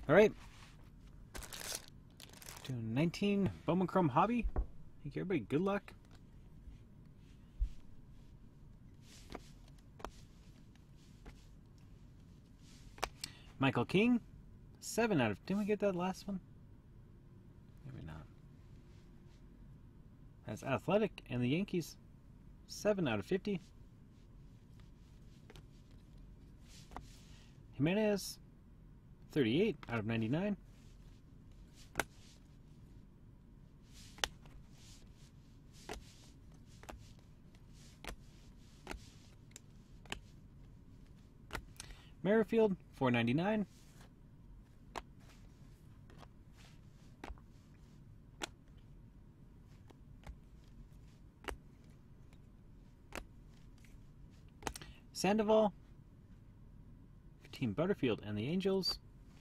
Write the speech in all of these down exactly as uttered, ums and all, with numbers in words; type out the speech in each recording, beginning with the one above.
All right. Doing nineteen Bowman Chrome Hobby. Thank you, everybody. Good luck. Michael King. seven out of... Didn't we get that last one? Maybe not. That's Athletic and the Yankees. seven out of fifty. Jimenez. thirty-eight out of ninety-nine. Merrifield, four ninety-nine. Sandoval, Team Butterfield and the Angels.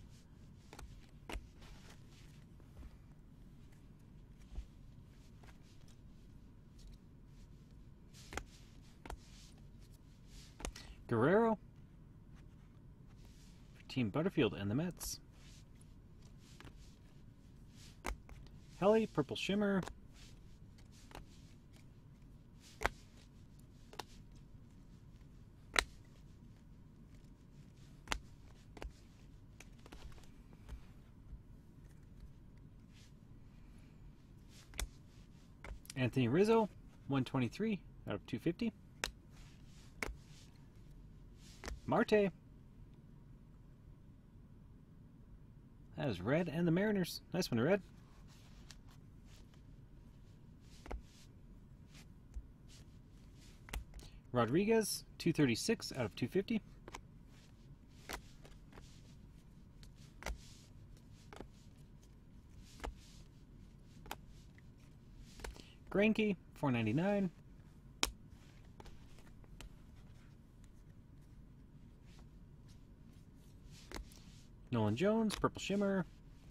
Guerrero, Team Butterfield and the Mets. Helly, Purple Shimmer. Anthony Rizzo, one twenty-three out of two fifty. Marte. That is Red and the Mariners. Nice one, Red. Rodriguez, two thirty-six out of two fifty. Greinke, four ninety-nine. Nolan Jones, Purple Shimmer.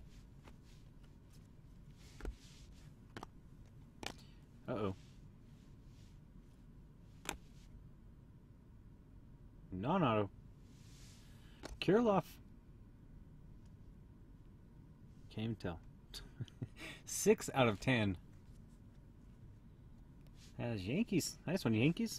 Uh-oh. Non-auto. Kirilloff. Can't even tell. six out of ten. That's Yankees. Nice one, Yankees.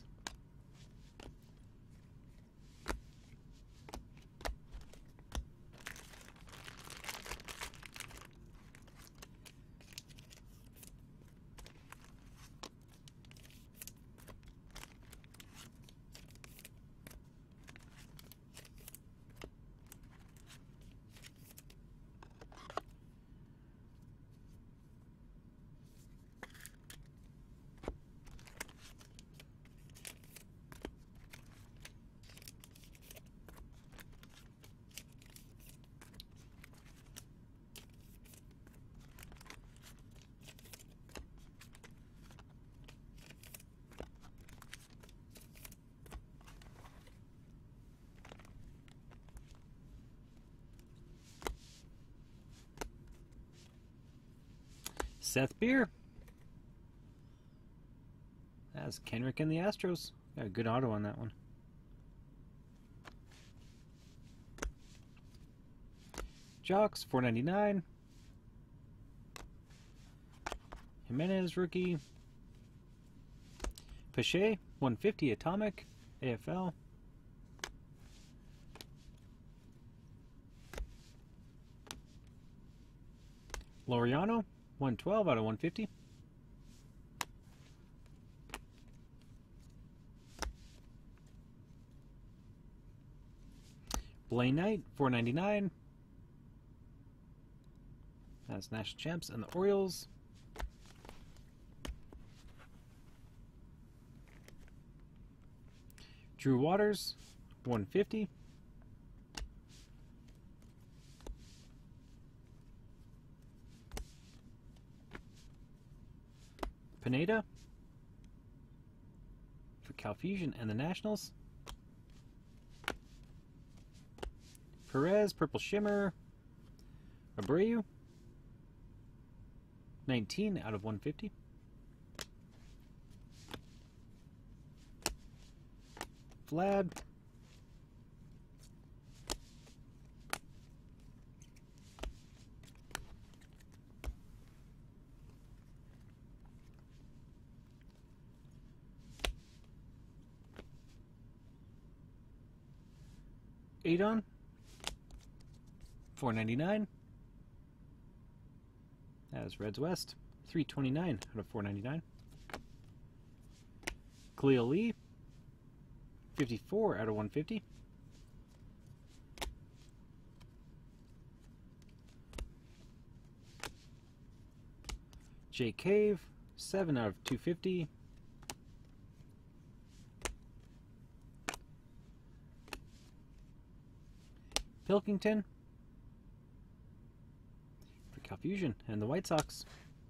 Seth Beer. That's Kenrick and the Astros. Got a good auto on that one. Jocks, four ninety-nine. Jimenez, rookie. Pache, one fifty, Atomic, A F L. Laureano, one twelve out of one fifty. Blaine Knight, four ninety-nine. That's National Champs and the Orioles. Drew Waters, one fifty. Pineda for Cal Fusion and the Nationals. Perez, Purple Shimmer. Abreu, nineteen out of one fifty. Vlad. Adon, four ninety-nine. As Reds West, three twenty-nine out of four ninety-nine. Khalil Lee, fifty-four out of one fifty. Jay Cave, seven out of two fifty. Pilkington for Cal Fusion and the White Sox.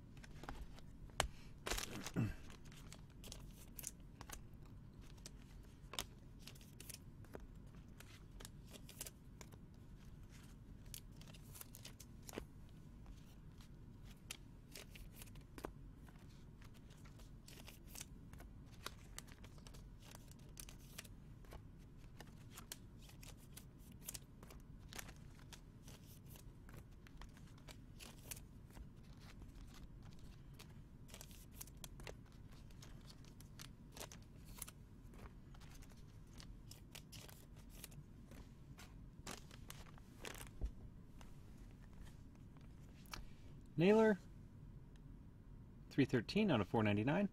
Naylor, three thirteen out of four ninety-nine.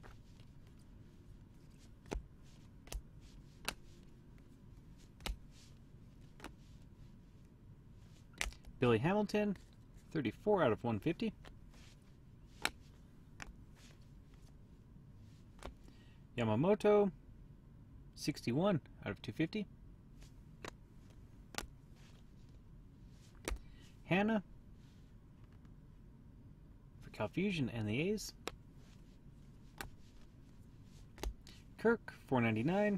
Billy Hamilton, thirty-four out of one fifty. Yamamoto, sixty-one out of two fifty. Hannah, Cal Fusion and the A's. Kirk, four ninety-nine.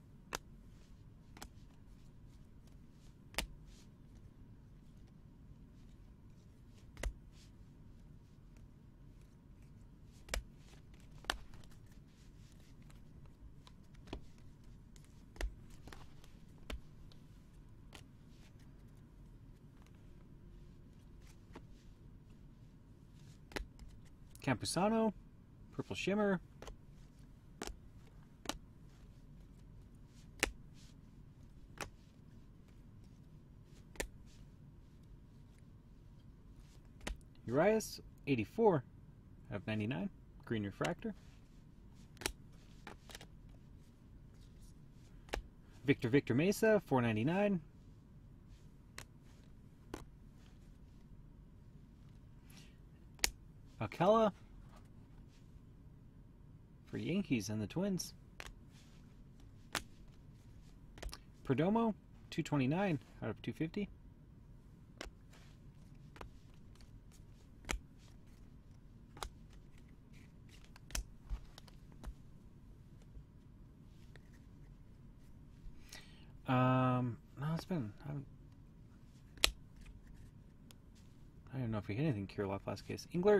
Campusano, Purple Shimmer. Urias, eighty-four out of ninety-nine. Green Refractor. Victor Victor Mesa, four ninety-nine. Alcala for Yankees and the Twins. Perdomo, two twenty-nine out of two fifty. Um, no, it's been. I don't, I don't know if we hit anything Kirilloff last case. Englert.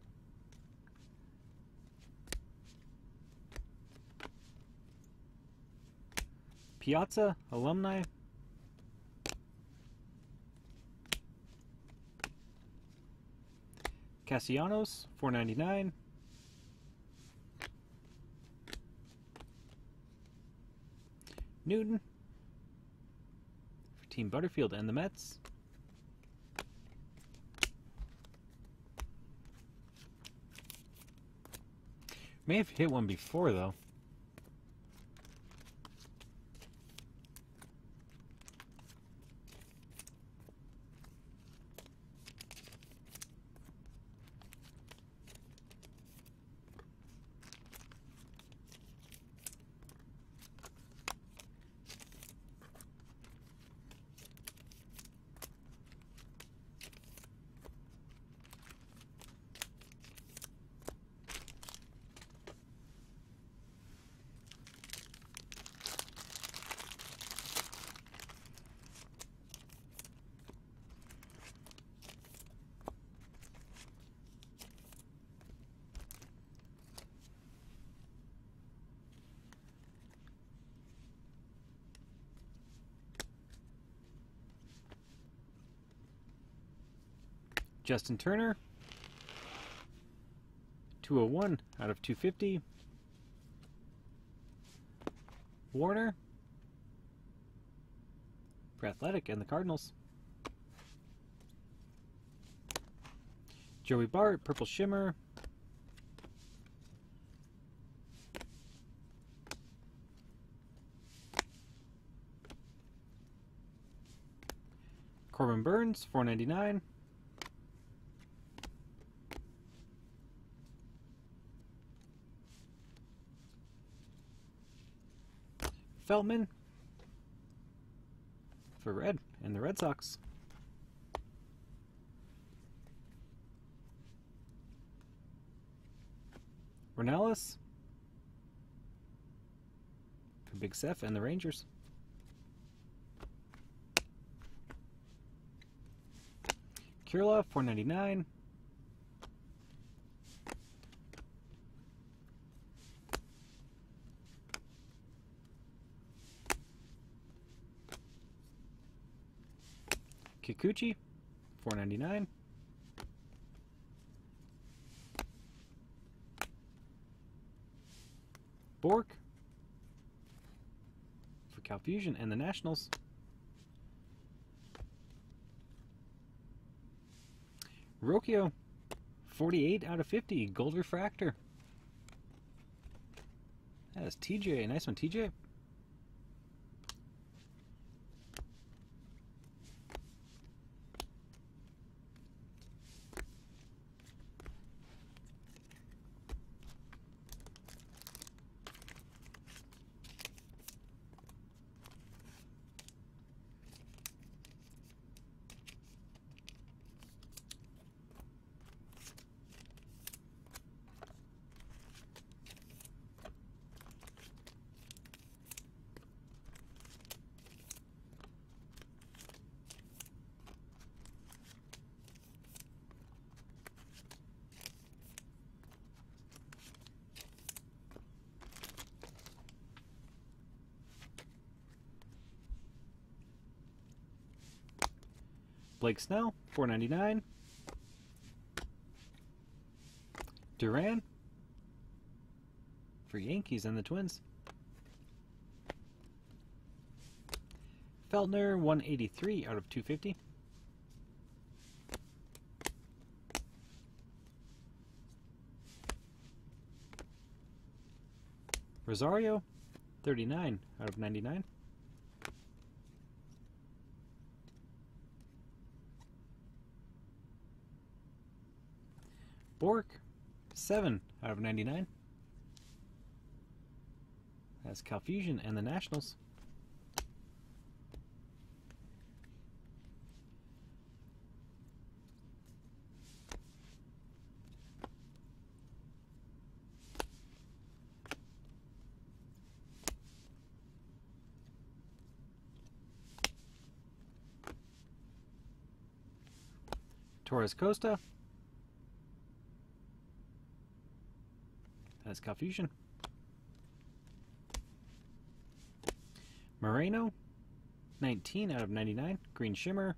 Piazza, Alumni. Castellanos, four ninety-nine. Newton for Team Butterfield and the Mets. May have hit one before though. Justin Turner, two oh one out of two fifty. Warner, for Athletic and the Cardinals. Joey Bart, Purple Shimmer. Corbin Burns, four ninety-nine. Feltman for red and the Red Sox. Ronallis for Big Seth and the Rangers. Kirilov, four ninety-nine. Kikuchi, four ninety-nine. Bork for Cal Fusion and the Nationals. Rocchio, forty-eight out of fifty, Gold Refractor. That is T J, nice one, T J. Blake Snell, four ninety-nine. Duran for Yankees and the Twins. Feltner, one eighty-three out of two fifty. Rosario, thirty-nine out of ninety-nine. Bork, seven out of ninety-nine. That's Cal Fusion and the Nationals. Torres Costa. That's Cal Fusion. Moreno, nineteen out of ninety-nine, Green Shimmer.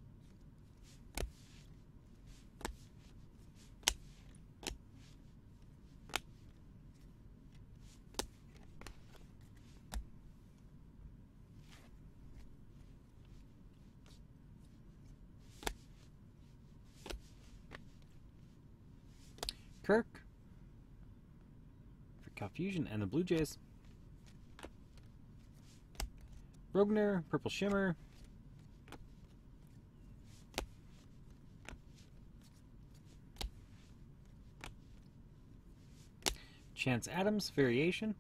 Kirk for Cal Fusion and the Blue Jays. Rogner, Purple Shimmer. Chance Adams, Variation.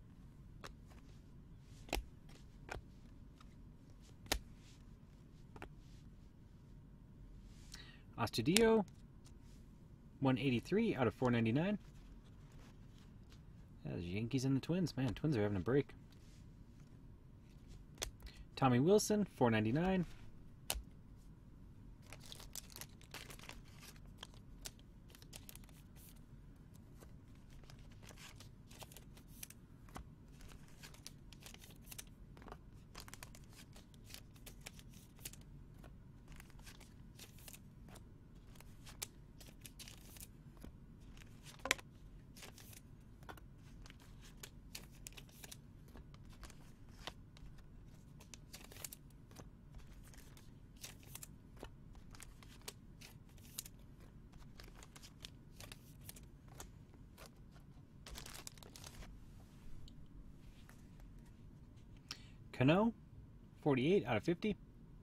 Astudillo, one eighty-three out of four ninety-nine. That's Yankees and the Twins. Man, Twins are having a break. Tommy Wilson, four ninety-nine. Cano, forty-eight out of fifty.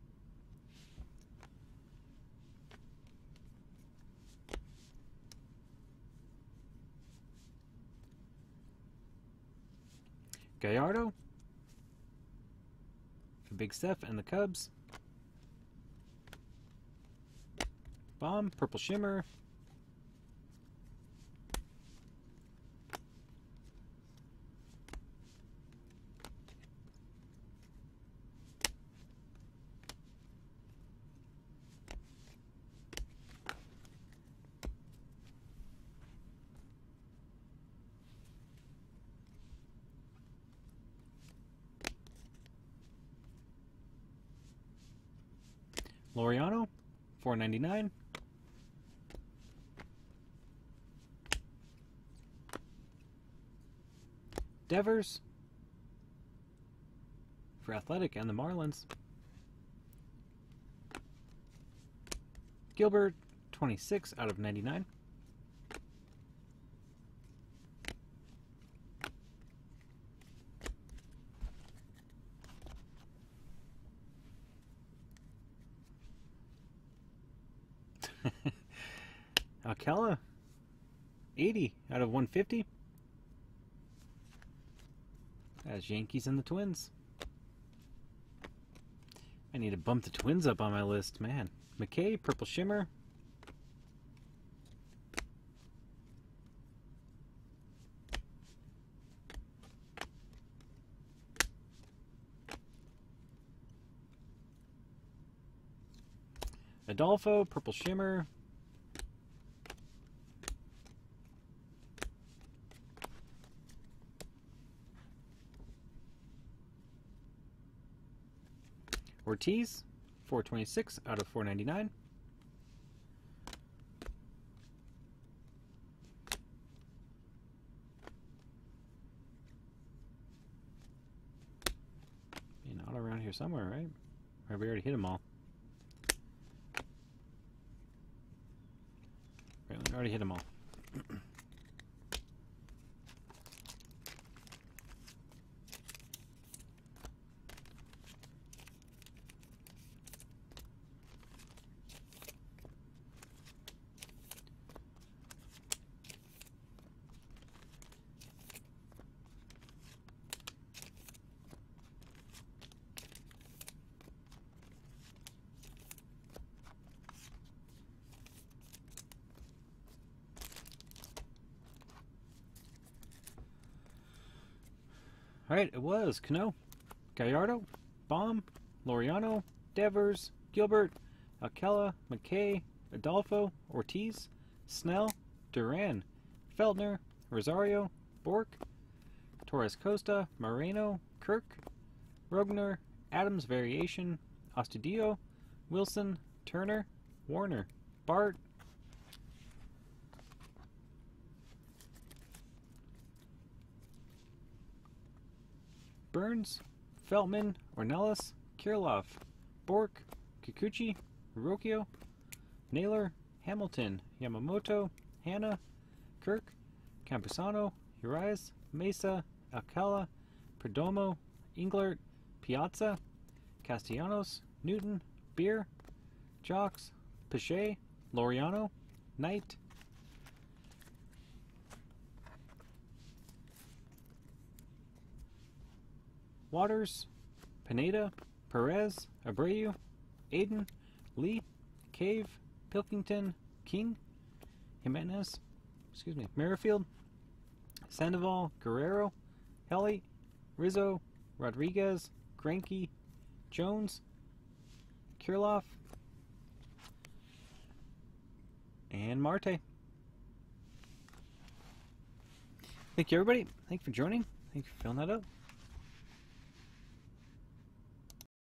Gallardo for Big Steph and the Cubs. Bomb, Purple Shimmer. Laureano, four ninety-nine. Devers for Athletic and the Marlins. Gilbert, twenty-six out of ninety-nine. Alcala, eighty out of one fifty. As Yankees and the Twins. I need to bump the Twins up on my list, man. McKay, Purple Shimmer. Adolfo, Purple Shimmer. Ortiz, four twenty-six out of four ninety-nine. Be an auto around here somewhere, right? Or we already hit them all. Right, we already hit them all. Alright, it was Cano, Gallardo, Bomb, Laureano, Devers, Gilbert, Alcala, McKay, Adolfo, Ortiz, Snell, Duran, Feltner, Rosario, Bork, Torres Costa, Moreno, Kirk, Rogner, Adams Variation, Astudillo, Wilson, Turner, Warner, Bart, Burns, Feltman, Ornelas, Kirilloff, Bork, Kikuchi, Rocchio, Naylor, Hamilton, Yamamoto, Hanna, Kirk, Campusano, Urias, Mesa, Alcala, Perdomo, Englert, Piazza, Castellanos, Newton, Beer, Jocks, Pache, Laureano, Knight, Waters, Pineda, Perez, Abreu, Aiden, Lee, Cave, Pilkington, King, Jimenez, excuse me, Merrifield, Sandoval, Guerrero, Helly, Rizzo, Rodriguez, Greinke, Jones, Kirilloff, and Marte. Thank you, everybody. Thank you for joining. Thank you for filling that up.